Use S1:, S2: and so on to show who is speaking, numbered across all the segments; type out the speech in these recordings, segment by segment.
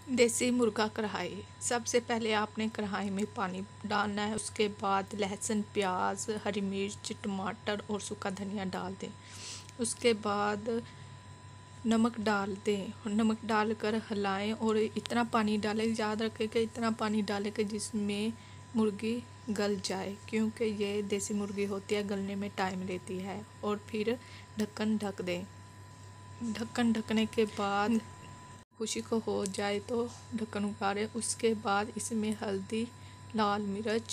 S1: देसी मुर्गा कढ़ाई। सबसे पहले आपने कढ़ाई में पानी डालना है, उसके बाद लहसुन, प्याज, हरी मिर्च, टमाटर और सूखा धनिया डाल दें। उसके बाद नमक डाल दें और नमक डालकर हिलाएं और इतना पानी डालें, याद रखें कि इतना पानी डालें कि जिसमें मुर्गी गल जाए, क्योंकि ये देसी मुर्गी होती है, गलने में टाइम लेती है। और फिर ढक्कन ढक दें। ढक्कन ढकने के बाद खुशी को हो जाए तो ढक्कन उतारें। उसके बाद इसमें हल्दी, लाल मिर्च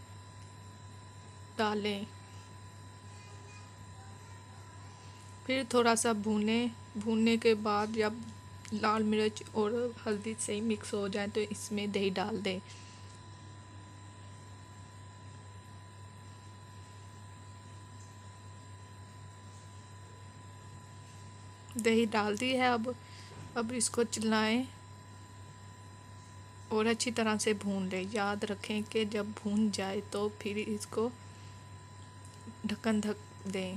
S1: डालें, फिर थोड़ा सा भूनने के बाद जब लाल मिर्च और हल्दी सही मिक्स हो जाए तो इसमें दही डाल दें। दही डाल दी है। अब इसको चलाएं और अच्छी तरह से भून लें। याद रखें कि जब भून जाए तो फिर इसको ढक्कन ढक दें।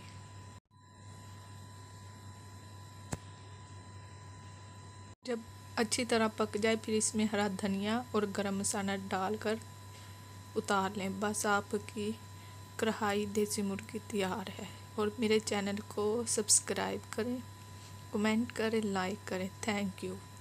S1: जब अच्छी तरह पक जाए फिर इसमें हरा धनिया और गरम मसाला डालकर उतार लें। बस आपकी कढ़ाई देसी मुर्गी तैयार है। और मेरे चैनल को सब्सक्राइब करें, कमेंट करें, लाइक करें। Thank you.